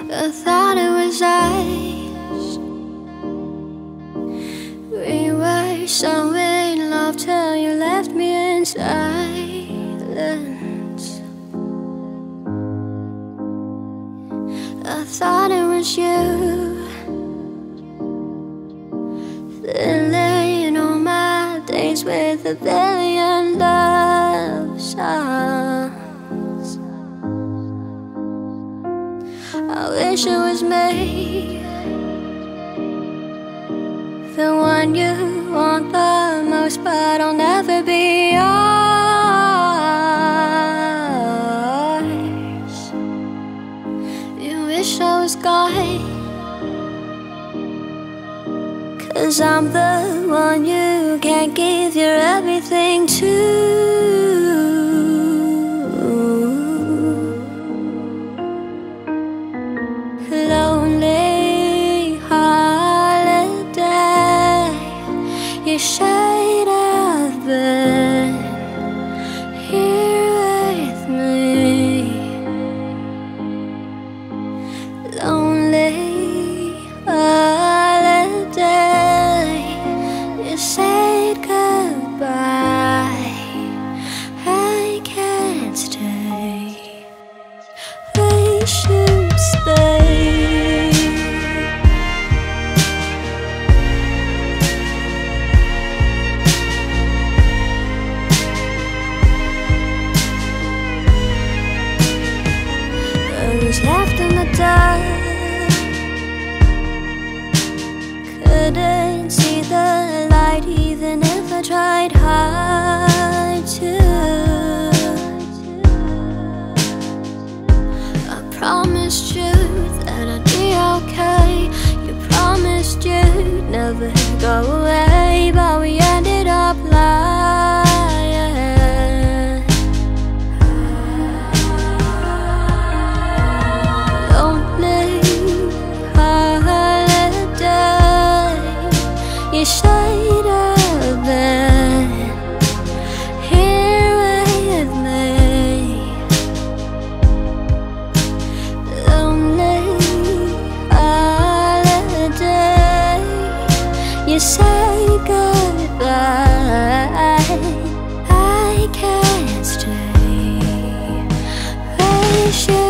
I thought it was us. We were so in love till you left me in silence. I thought it was you, filling all my days with a billion love songs. I wish it was me, the one you want the most, but I'll never be yours. You wish I was gone, 'cause I'm the one you can't give your everything to. Lonely holiday, you should have been here with me. Lonely holiday, you said goodbye. I can't stay. We should stay. I was left in the dark, couldn't see the light even if I tried hard to. I promised you that I'd be okay. You promised you'd never go away, but we ended up lying. Lonely holiday, you should have been here with me. Lonely holiday, you say goodbye. I can't stay. I should